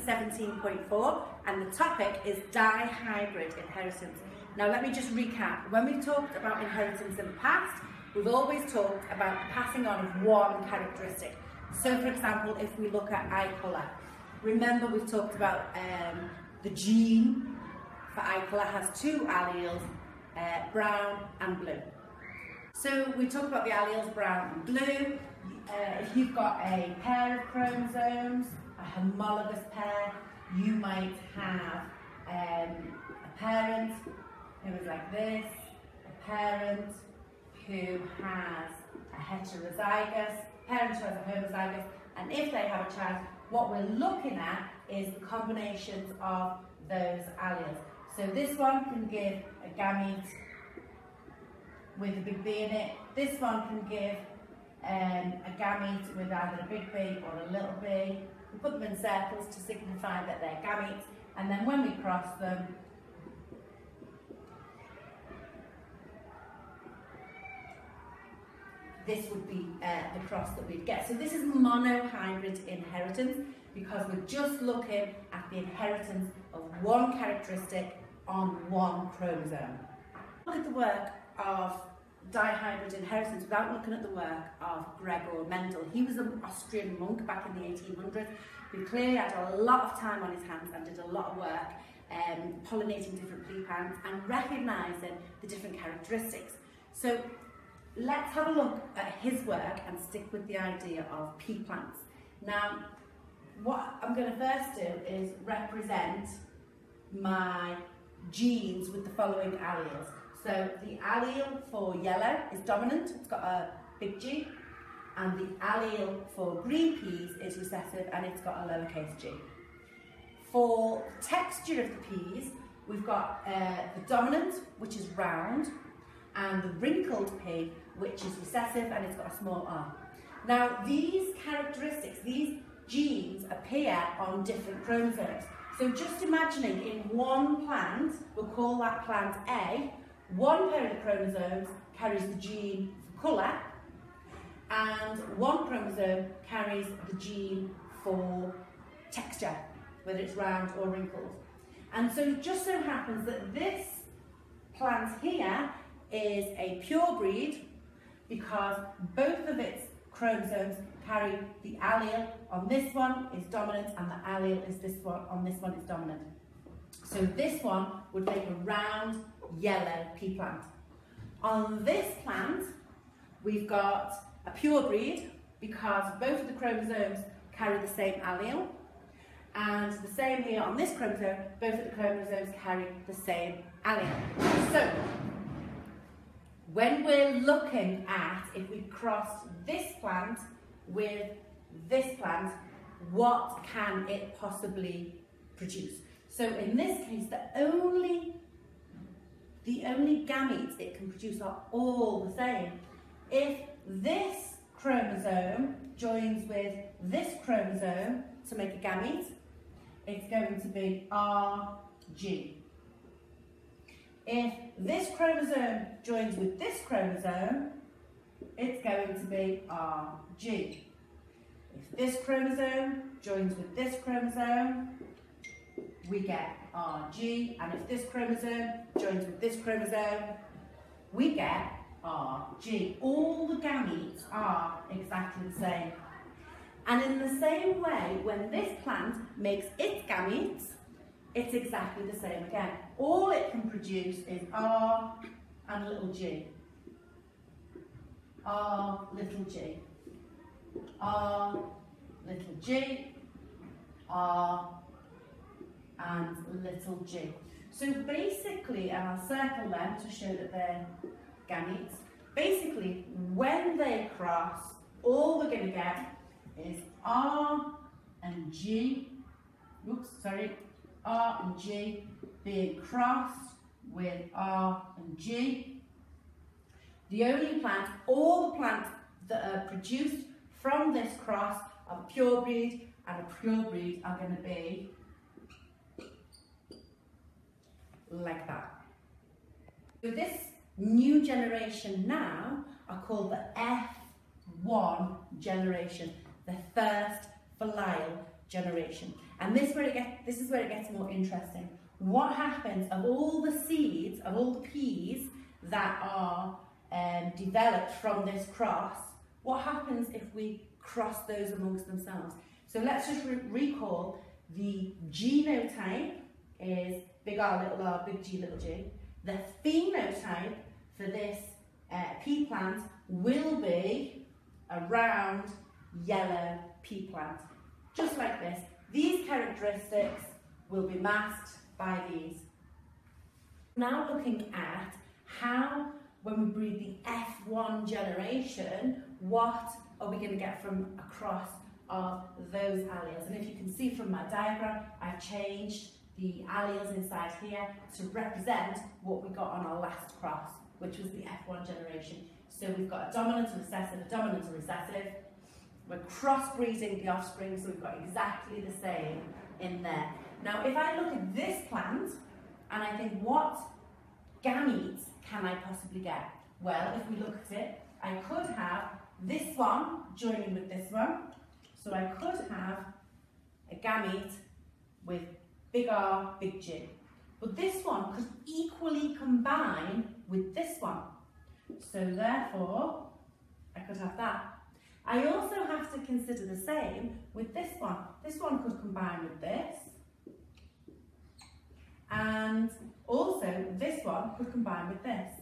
17.4 and the topic is dihybrid inheritance. Now let me just recap. When we've talked about inheritance in the past, we've always talked about the passing on of one characteristic. So for example, if we look at eye colour, remember we've talked about the gene for eye colour has two alleles, brown and blue. So we talked about the alleles brown and blue. If you've got a pair of chromosomes, a homologous pair, you might have a parent who is like this, a parent who has a heterozygous, parent who has a homozygous, and if they have a child, what we're looking at is the combinations of those alleles. So this one can give a gamete with a big B in it. This one can give a gamete with either a big B or a little b. We put them in circles to signify that they're gametes, and then when we cross them, this would be the cross that we'd get. So this is monohybrid inheritance because we're just looking at the inheritance of one characteristic on one chromosome. Look at the work of dihybrid inheritance without looking at the work of Gregor Mendel. He was an Austrian monk back in the 1800s who clearly had a lot of time on his hands and did a lot of work pollinating different pea plants and recognising the different characteristics. So let's have a look at his work and stick with the idea of pea plants. Now, what I'm going to first do is represent my genes with the following alleles. So the allele for yellow is dominant, it's got a big G, and the allele for green peas is recessive and it's got a lowercase g. For the texture of the peas, we've got the dominant, which is round, and the wrinkled pea, which is recessive and it's got a small r. Now these characteristics, these genes appear on different chromosomes. So just imagining in one plant, we'll call that plant A, one pair of chromosomes carries the gene for colour and one chromosome carries the gene for texture, whether it's round or wrinkled. And so it just so happens that this plant here is a pure breed because both of its chromosomes carry the allele on this one is dominant and the allele is this one on this one is dominant. So this one would make a round yellow pea plant. On this plant we've got a pure breed because both of the chromosomes carry the same allele, and the same here on this chromosome, both of the chromosomes carry the same allele. So when we're looking at if we cross this plant with this plant, what can it possibly produce? So in this case, the only gametes it can produce are all the same. If this chromosome joins with this chromosome to make a gamete, it's going to be RG. If this chromosome joins with this chromosome, it's going to be RG. If this chromosome joins with this chromosome, we get RG, and if this chromosome joins with this chromosome, we get RG. All the gametes are exactly the same. And in the same way, when this plant makes its gametes, it's exactly the same again. All it can produce is R and little g. R, little g. R, little g. R, and little g. So basically, and I'll circle them to show that they're gametes, basically when they cross, all we're going to get is R and G, R and G being crossed with R and G. The only plant, all the plants that are produced from this cross of a pure breed and a pure breed are going to be like that. So this new generation now are called the F1 generation, the first filial generation. And this is where it gets more interesting. What happens of all the seeds, of all the peas that are developed from this cross, what happens if we cross those amongst themselves? So let's just recall the genotype is big R, little r, big G, little g. The phenotype for this pea plant will be a round yellow pea plant, just like this. These characteristics will be masked by these. Now looking at how, when we breed the F1 generation, what are we going to get from a cross of those alleles? And if you can see from my diagram, I've changed the alleles inside here to represent what we got on our last cross, which was the F1 generation. So we've got a dominant and recessive, a dominant and recessive. We're crossbreeding the offspring, so we've got exactly the same in there. Now, if I look at this plant, and I think, what gametes can I possibly get? Well, if we look at it, I could have this one joining with this one. So I could have a gamete with big R, big G. But this one could equally combine with this one. So therefore, I could have that. I also have to consider the same with this one. This one could combine with this. And also this one could combine with this.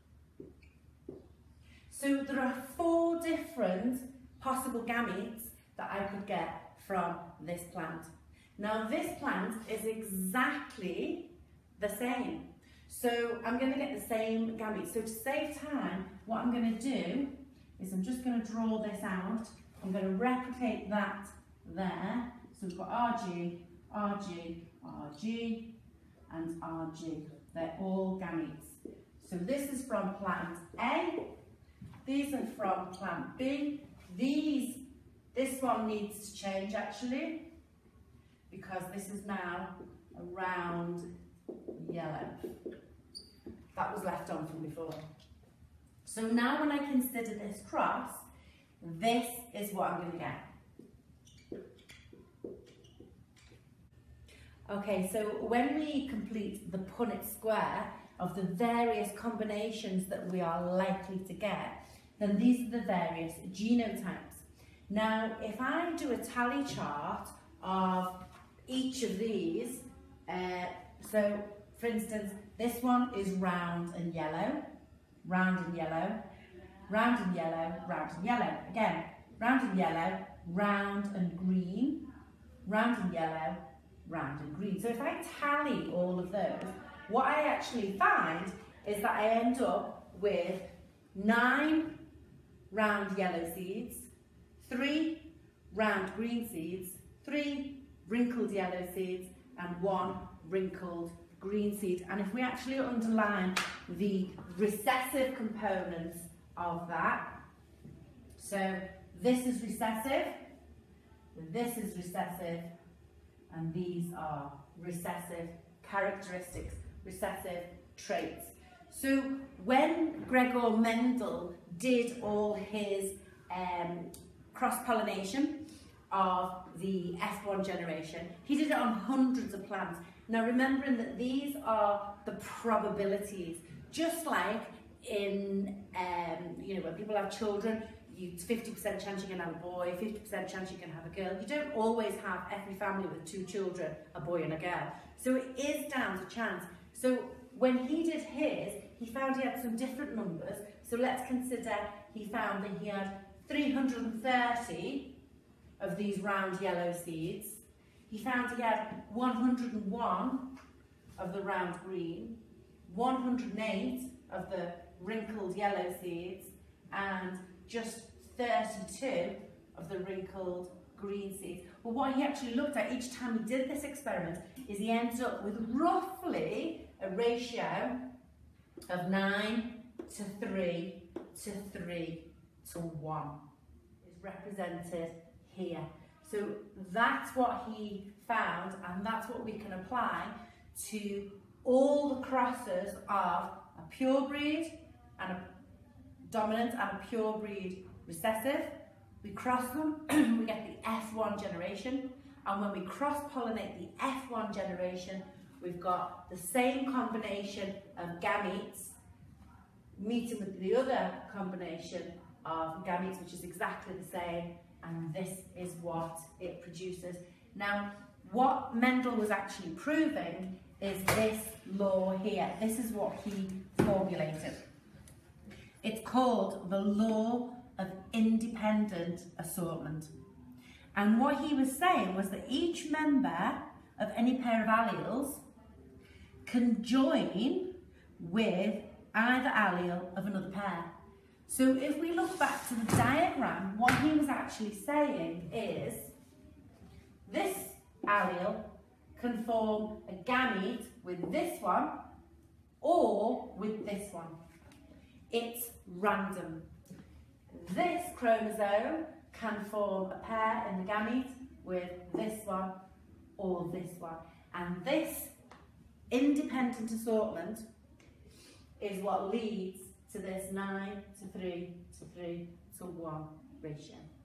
So there are 4 different possible gametes that I could get from this plant. Now this plant is exactly the same. So I'm going to get the same gametes. So to save time, what I'm going to do is I'm just going to draw this out. I'm going to replicate that there. So we've got RG, RG, RG, and RG. They're all gametes. So this is from plant A. These are from plant B. This one needs to change actually, because this is now a round yellow. That was left on from before. So now when I consider this cross, this is what I'm going to get. Okay, so when we complete the Punnett square of the various combinations that we are likely to get, then these are the various genotypes. Now, if I do a tally chart of each of these, so for instance, this one is round and yellow, round and yellow, round and yellow, round and yellow. Again, round and yellow, round and green, round and yellow, round and green. So if I tally all of those, what I actually find is that I end up with 9 round yellow seeds, 3 round green seeds, 3 wrinkled yellow seeds, and 1 wrinkled green seed. And if we actually underline the recessive components of that, so this is recessive, and these are recessive characteristics, recessive traits. So when Gregor Mendel did all his cross-pollination of the F1 generation, he did it on hundreds of plants. Now remembering that these are the probabilities, just like in, when people have children, it's 50% chance you can have a boy, 50% chance you can have a girl. You don't always have every family with 2 children, a boy and a girl. So it is down to chance. So when he did his, he found he had some different numbers. So let's consider he found that he had 330 of these round yellow seeds. He found he had 101 of the round green, 108 of the wrinkled yellow seeds, and just 32 of the wrinkled green seeds. Well, what he actually looked at each time he did this experiment is he ended up with roughly a ratio of 9 to 3 to 3 to 1 is represented here. So that's what he found, and that's what we can apply to all the crosses of a pure breed and a dominant and a pure breed recessive. We cross them, we get the F1 generation, And when we cross-pollinate the F1 generation, we've got the same combination of gametes meeting with the other combination of gametes, which is exactly the same, and this is what it produces. Now, what Mendel was actually proving is this law here. This is what he formulated. It's called the law of independent assortment. And what he was saying was that each member of any pair of alleles can join with either allele of another pair. So if we look back to the diagram, what he was actually saying is this allele can form a gamete with this one or with this one. It's random. This chromosome can form a pair in the gamete with this one or this one. And this independent assortment is what leads to this 9:3:3:1 ratio.